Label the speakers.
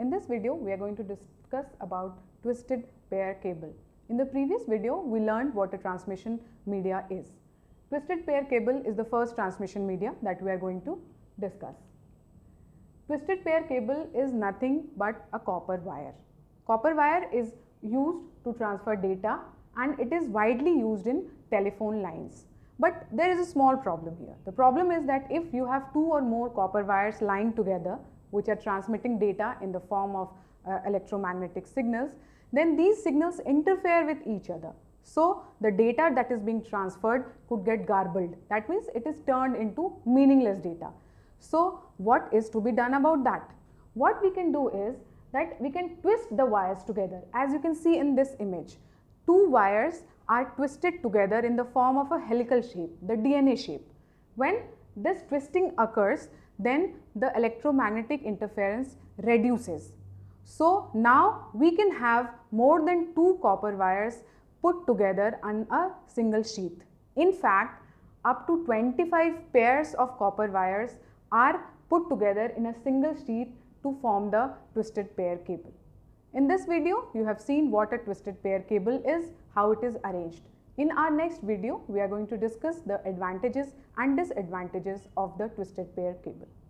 Speaker 1: In this video, we are going to discuss about twisted pair cable. In the previous video, we learned what a transmission media is. Twisted pair cable is the first transmission media that we are going to discuss. Twisted pair cable is nothing but a copper wire. Copper wire is used to transfer data and it is widely used in telephone lines. But there is a small problem here. The problem is that if you have two or more copper wires lying together which are transmitting data in the form of electromagnetic signals, then these signals interfere with each other. So the data that is being transferred could get garbled. That means it is turned into meaningless data. So what is to be done about that? What we can do is that we can twist the wires together. As you can see in this image, two wires are twisted together in the form of a helical shape, the DNA shape. When this twisting occurs, then the electromagnetic interference reduces. So now we can have more than two copper wires put together on a single sheath. In fact, up to 25 pairs of copper wires are put together in a single sheath to form the twisted pair cable. In this video, you have seen what a twisted pair cable is, how it is arranged. In our next video, we are going to discuss the advantages and disadvantages of the twisted pair cable.